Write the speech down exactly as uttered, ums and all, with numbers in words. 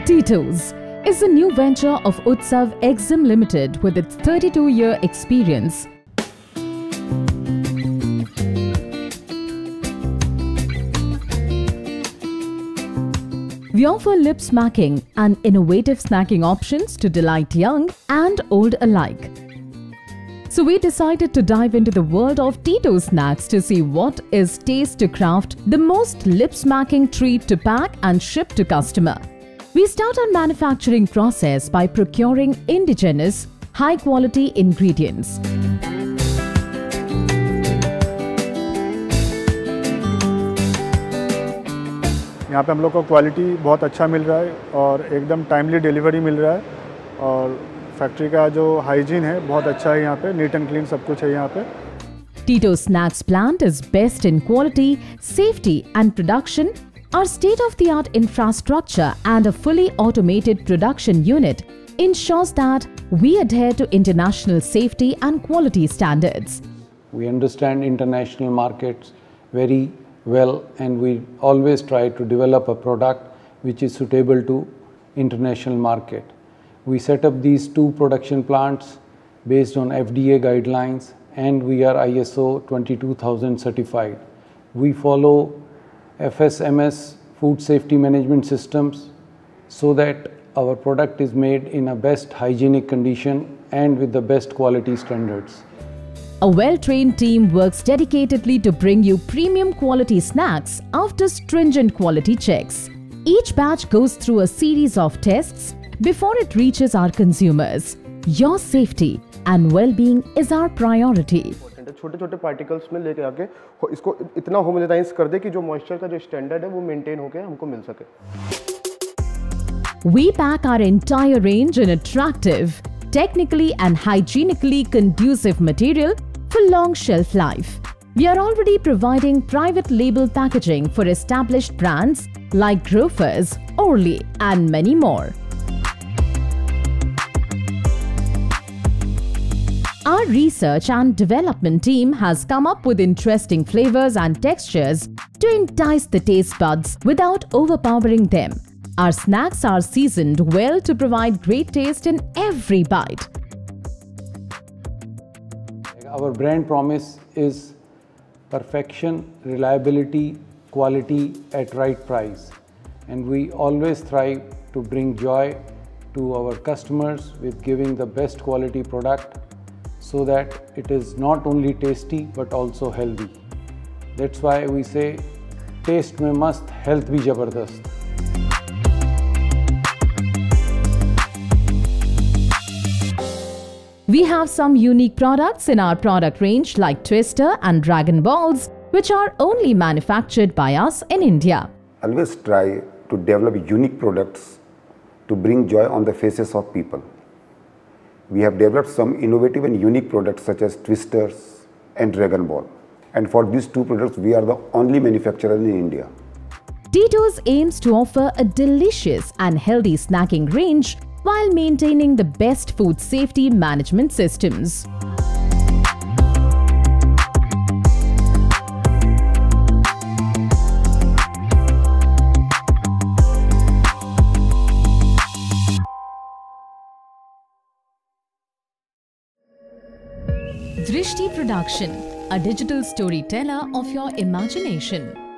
Tito's is the new venture of Utsav Exim Limited with its thirty-two year experience. We offer lip smacking and innovative snacking options to delight young and old alike. So we decided to dive into the world of Tito's snacks to see what is taste to craft the most lip smacking treat to pack and ship to customer. We start our manufacturing process by procuring indigenous, high-quality ingredients. यहाँ पे हम लोग को quality बहुत अच्छा मिल रहा है और एकदम टाइमली डिलीवरी मिल रहा है और फैक्ट्री का जो हाइजीन है बहुत अच्छा है यहाँ पे, नीट एंड क्लीन सब कुछ है यहाँ पे. Tito's Snacks plant is best in quality, safety and production. Our state-of-the-art infrastructure and a fully automated production unit ensures that we adhere to international safety and quality standards. We understand international markets very well and we always try to develop a product which is suitable to international market. We set up these two production plants based on F D A guidelines and we are I S O twenty-two thousand certified. We follow F S M S food safety management systems so that our product is made in a best hygienic condition and with the best quality standards. A well-trained team works dedicatedly to bring you premium quality snacks after stringent quality checks. Each batch goes through a series of tests before it reaches our consumers. Your safety and well-being is our priority. छोटे छोटे particles में लेके आके इसको इतना homogenise कर दे कि जो मॉइस्चर का जो स्टैंडर्ड है वो मेंटेन होके हमको मिल सके. We pack our entire range in attractive, technically and hygienically conducive material for long shelf life. We are already providing private label packaging for established brands like Grofers, Orly and many more. Our research and development team has come up with interesting flavors and textures to entice the taste buds without overpowering them. Our snacks are seasoned well to provide great taste in every bite. Our brand promise is perfection, reliability, quality at right price. And we always strive to bring joy to our customers with giving the best quality product so that it is not only tasty but also healthy. That's why we say, taste mein mast, health bhi jabardast. We have some unique products in our product range like Twister and Dragon Balls, which are only manufactured by us in India. Always try to develop unique products to bring joy on the faces of people. We have developed some innovative and unique products such as Twisters and Dragon Ball. And for these two products, we are the only manufacturer in India. Tito's aims to offer a delicious and healthy snacking range while maintaining the best food safety management systems. Drishti Production, a digital storyteller of your imagination.